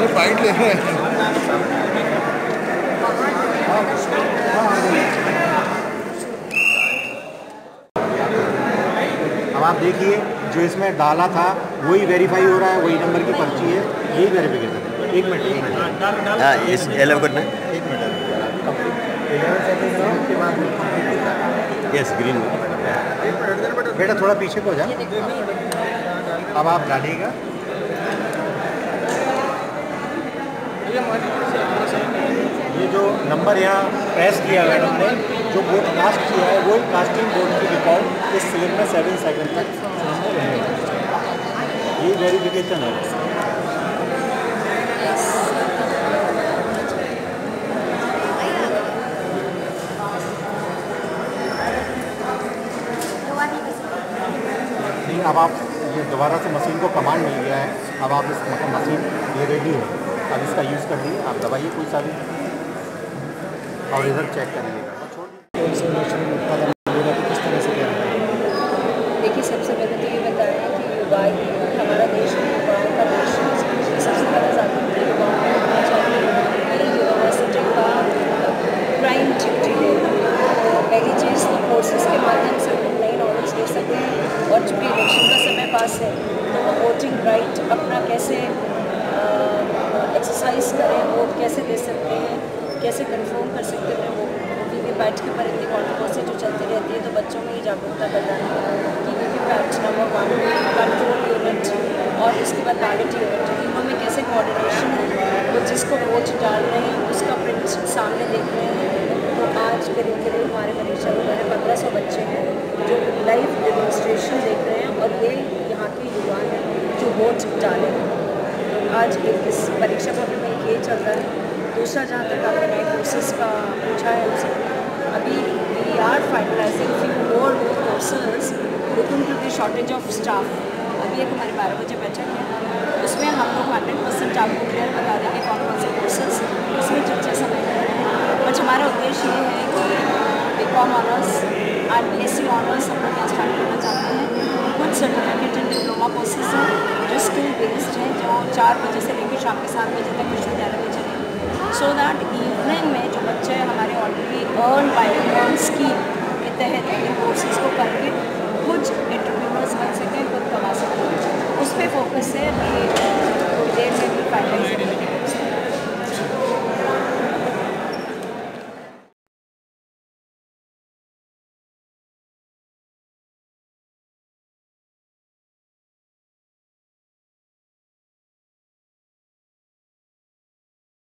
Bite ले रहे हैं। अब आप देखिए जो इसमें डाला था वही वेरीफाई हो रहा है, वही नंबर की पर्ची है, यही वेरिफिकेशन है। एक मिनट हाँ इस एलो करना एक मिनट 11 सेकंड के बाद यस ग्रीन बेटा थोड़ा पीछे को जा। अब आप डालिएगा। ये जो नंबर यहाँ प्रेस किया है मैडम ने, जो वोट कास्ट किया है वही कास्टिंग वोट की रिकॉर्ड इस सेल में 7 सेकंड तक सामने रहेगा। ये वेरिफिकेशन है। नहीं, अब आप ये दोबारा से मशीन को कमांड मिल गया है। अब आप इस मशीन ये रेडी है, अब इसका यूज़ कर लीजिए। आप दबाइए कोई सा भी और इधर चेक करिएगा। किस तरह से क्या है? देखिए सबसे पहले तो ये बताया कि युवा हमारा देश है, युवाओं का देश है। सबसे पहले ज़्यादा युवाओं को होना चाहिए कि यूनिवर्सिटी का प्राइम ड्यूटी है। पहली चीज़ तो कोर्सेज के माध्यम से उनको नई नॉलेज दे सकें, और चूँकि इलेक्शन का समय पास है तो वो वोटिंग राइट अपना कैसे एक्सरसाइज करें, वोट कैसे दे सकते हैं, कैसे कंफर्म कर सकते हैं वो वीवीपैट के ऊपर इतनी कॉन्ट्रोवर्सी जो चलती रहती है। तो बच्चों में ये जागरूकता करना है कि वीवीपैट नंबर 1 कंट्रोल यूनिट और इसके बाद बैलेट यूनिट, तीनों में कैसे कोऑर्डिनेशन है। वो जिसको वोट डाल रहे हैं उसका प्रिंट सामने देख रहे हैं। तो आज करीब हमारे परीक्षा में 1500 बच्चे हैं जो लाइव डेमोन्स्ट्रेशन देख रहे हैं, और ये यहाँ के युवा हैं जो वोट डाले हैं। आज इस परीक्षा भवन में ये चल रहा है। दूसरा, जहाँ तक आपने नए कोर्सेज का पूछा है हमसे, अभी we are finalising few more courses due to the shortage of staff. अभी एक हमारे 12 बजे बैठक है, उसमें हम लोग 100% आपको क्लियर बता देंगे कौन कौन से कोर्सेज उसमें चर्चा समय कर रहे हैं। बट हमारा उद्देश्य ये है कि BCom ऑनर्स और BSc ऑनर्स हम लोग यहाँ स्टार्ट करना चाहते हैं। कुछ सर्टिफिकेट एंड डिप्लोमा कोर्सेज हैं जो स्किल बेस्ड हैं, जो 4 बजे से लेकर शाम के 7 बजे तक विश्वविद्यालय में चलेंगे, सो दैट इवनिंग में जो बच्चे हमारे already earn by earn scheme के तहत इन कोर्सेज को करके कुछ एंटरप्रेन्योर्स बन सकें, खुद कमा सकें। उस पर फोकस है। अभी थोड़ी देर में भी फाइनलाइज